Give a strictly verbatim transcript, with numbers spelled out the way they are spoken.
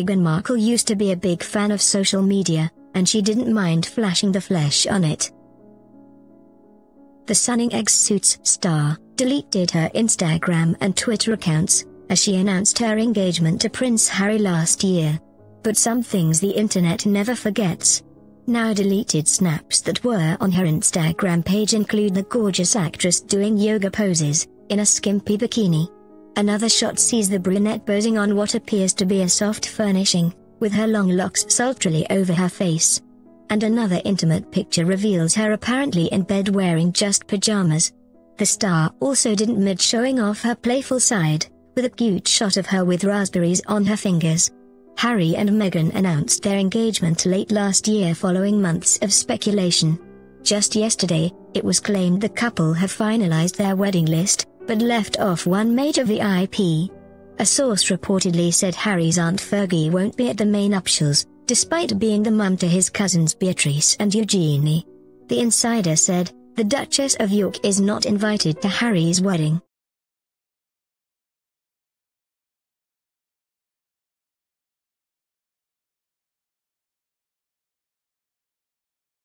Meghan Markle used to be a big fan of social media, and she didn't mind flashing the flesh on it. The Sunning Eggs Suits star deleted her Instagram and Twitter accounts as she announced her engagement to Prince Harry last year. But some things the internet never forgets. Now deleted snaps that were on her Instagram page include the gorgeous actress doing yoga poses in a skimpy bikini. Another shot sees the brunette posing on what appears to be a soft furnishing, with her long locks sultrily over her face. And another intimate picture reveals her apparently in bed wearing just pajamas. The star also didn't miss showing off her playful side, with a cute shot of her with raspberries on her fingers. Harry and Meghan announced their engagement late last year following months of speculation. Just yesterday, it was claimed the couple have finalized their wedding list, but left off one major V I P. A source reportedly said Harry's Aunt Fergie won't be at the main nuptials, despite being the mum to his cousins Beatrice and Eugenie. The insider said, the Duchess of York is not invited to Harry's wedding.